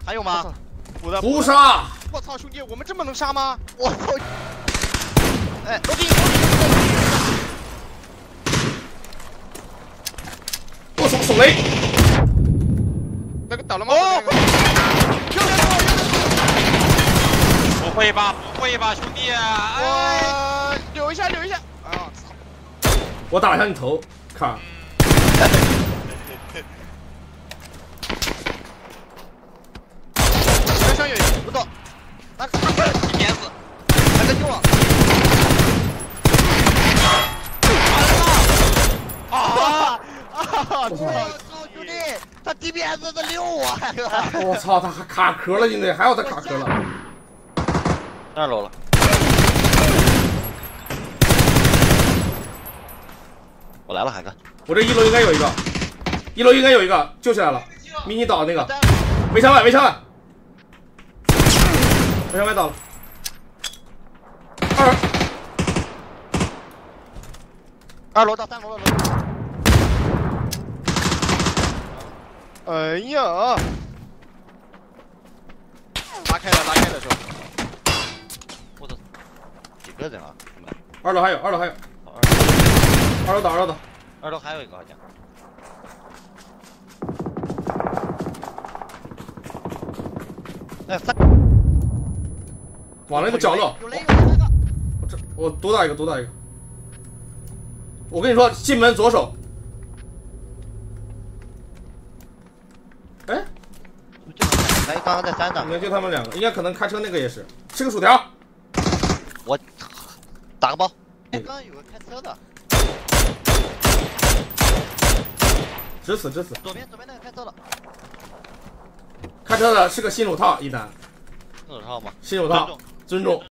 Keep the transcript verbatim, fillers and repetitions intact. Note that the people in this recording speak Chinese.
还有吗？ 补的不杀！ 我操，兄弟，我们这么能杀吗？ 我操！哎，楼梯， 我操，手雷！ 那个倒了吗？哦， 不会吧？不会吧，兄弟！ 我留一下，留一下。啊操！ 我打一下你头，看。 边上有一个， 不动。那个一鞭子，还在救我。 啊啊！ 我操，兄弟，他地鞭子在溜我！ 我操，他还卡壳了，兄弟，还有他卡壳了。 二楼了。我来了，海哥。 我这一楼应该有一个，一楼应该有一个，救起来了。迷你倒那个，围墙外，围墙外，围墙外倒了。二二楼到三楼了。 哎呀！拉开了，拉开了，是吧？ 我操，几个人啊？ 二楼还有，二楼还有，二楼倒，二楼倒， 二楼还有一个好像。哎，三， 往那个角落。 有雷，有雷，个。 我这我多打一个，多打一个。我跟你说，进门左手。哎， 哎，刚刚在山上。 应该就他们两个，应该可能开车那个也是。吃个薯条。 我打个包。哎，刚刚有个开车的。 直死，直死。 左边，左边那个开车的。 开车的是个新手套，一单。 新手套吗？ 新手套，尊重。